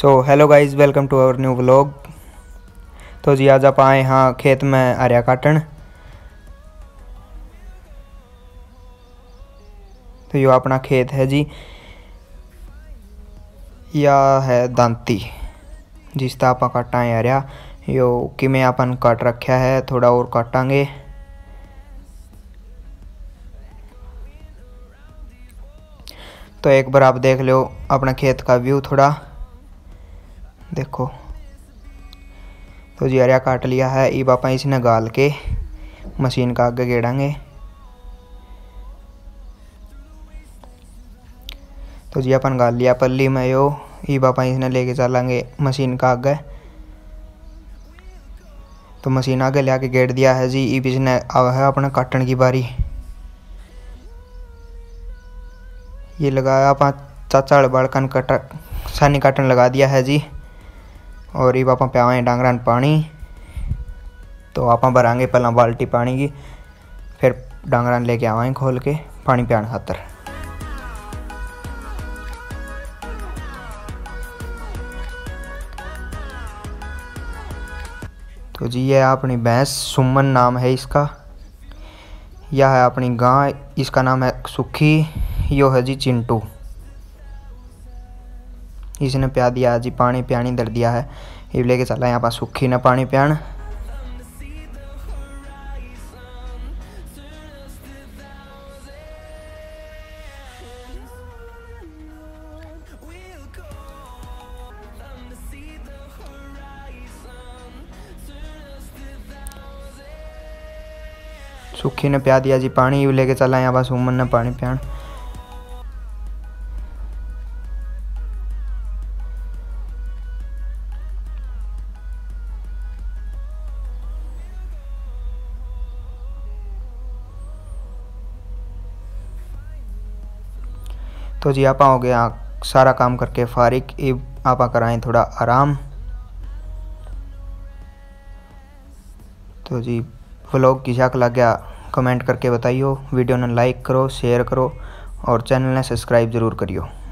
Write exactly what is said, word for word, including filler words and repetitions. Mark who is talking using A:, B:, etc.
A: So hello guys, welcome to our new vlog. तो जी आज आप आए हाँ खेत में हरिया काटन। तो यो अपना खेत है जी, या है दांती जिस तरह आप काटा है हरिया। यो कि में अपन काट रखा है, थोड़ा और काटांगे। तो एक बार आप देख लो अपना खेत का व्यू थोड़ा देखो। तो जी हरिया काट लिया है, ई बापा इसने गाल के मशीन का आगे गेड़ांगे। तो जी अपन गाल लिया पल्ली में यो, ई बापा इसने लेके चलेंगे मशीन का आगे। तो मशीन आगे ले आके गेड़ दिया है जी। ई इसने अब है अपने काटन की बारी। ये लगाया पाँच चाचा बाड़कन कट सानी काटन लगा दिया है जी। और ये पापा प्यावे डांगरान पानी। तो आप भरांगे पहला बाल्टी पानी की, फिर डांगरान लेके आवाएं खोल के पानी पियान खातर। तो जी ये अपनी भैंस सुमन नाम है इसका। यह है अपनी गाय, इसका नाम है सुखी। यो है जी चिंटू। इसने प्या दिया जी पानी पियानी दर दिया है। ये लेके चला यहाँ पास सुखी ने पानी पियान। सुखी ने प्या दिया जी पानी, ये लेके चला यहाँ पास सुमन ने पानी पियान। तो जी आपा हो गया सारा काम करके फारिग। अब आपा कराएं थोड़ा आराम। तो जी व्लॉग की झाक लग गया कमेंट करके बताइयो। वीडियो ने लाइक करो, शेयर करो और चैनल ने सब्सक्राइब जरूर करियो।